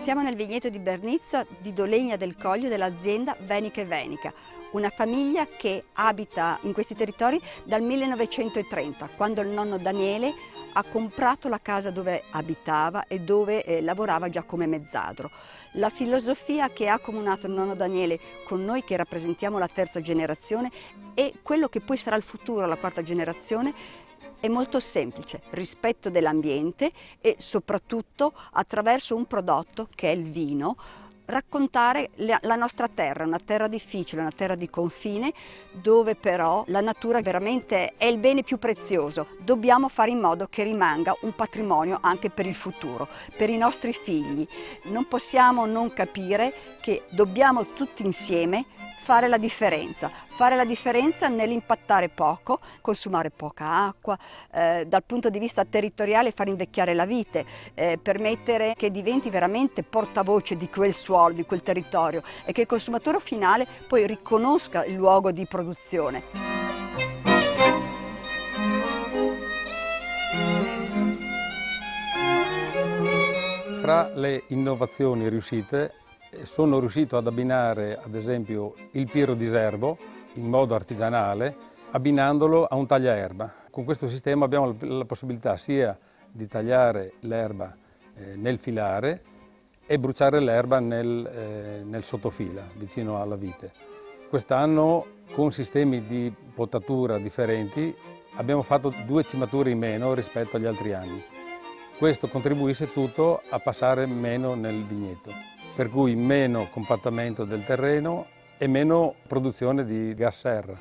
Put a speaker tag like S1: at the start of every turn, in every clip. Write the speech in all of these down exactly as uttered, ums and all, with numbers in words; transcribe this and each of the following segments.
S1: Siamo nel vigneto di Bernizza di Dolegna del Coglio dell'azienda Venica e Venica, una famiglia che abita in questi territori dal millenovecentotrenta, quando il nonno Daniele ha comprato la casa dove abitava e dove eh, lavorava già come mezzadro. La filosofia che ha accomunato il nonno Daniele con noi che rappresentiamo la terza generazione e quello che poi sarà il futuro, la quarta generazione, è molto semplice: rispetto dell'ambiente e soprattutto attraverso un prodotto che è il vino, raccontare la nostra terra, una terra difficile, una terra di confine, dove però la natura veramente è il bene più prezioso. Dobbiamo fare in modo che rimanga un patrimonio anche per il futuro, per i nostri figli. Non possiamo non capire che dobbiamo tutti insieme fare la differenza, fare la differenza nell'impattare poco, consumare poca acqua, eh, dal punto di vista territoriale far invecchiare la vite, eh, permettere che diventi veramente portavoce di quel suolo, di quel territorio e che il consumatore finale poi riconosca il luogo di produzione.
S2: Fra le innovazioni riuscite sono riuscito ad abbinare ad esempio il Piero di Serbo in modo artigianale, abbinandolo a un tagliaerba. Con questo sistema abbiamo la possibilità sia di tagliare l'erba eh, nel filare e bruciare l'erba nel, eh, nel sottofila, vicino alla vite. Quest'anno, con sistemi di potatura differenti, abbiamo fatto due cimature in meno rispetto agli altri anni. Questo contribuisce tutto a passare meno nel vigneto, per cui meno compattamento del terreno e meno produzione di gas serra.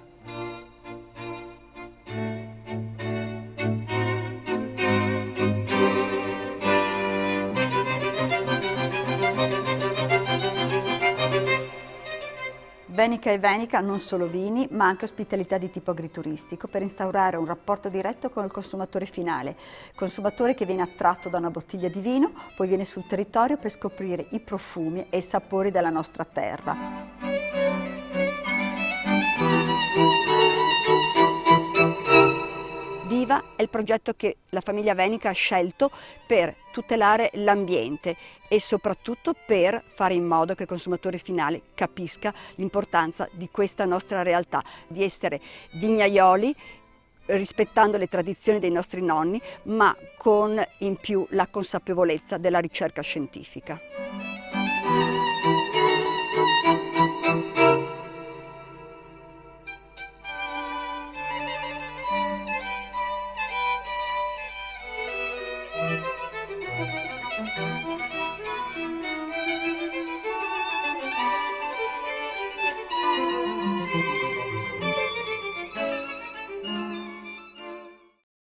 S1: Venica e Venica non solo vini, ma anche ospitalità di tipo agrituristico per instaurare un rapporto diretto con il consumatore finale, consumatore che viene attratto da una bottiglia di vino, poi viene sul territorio per scoprire i profumi e i sapori della nostra terra. Viva è il progetto che la famiglia Venica ha scelto per tutelare l'ambiente e soprattutto per fare in modo che il consumatore finale capisca l'importanza di questa nostra realtà, di essere vignaioli rispettando le tradizioni dei nostri nonni, ma con in più la consapevolezza della ricerca scientifica.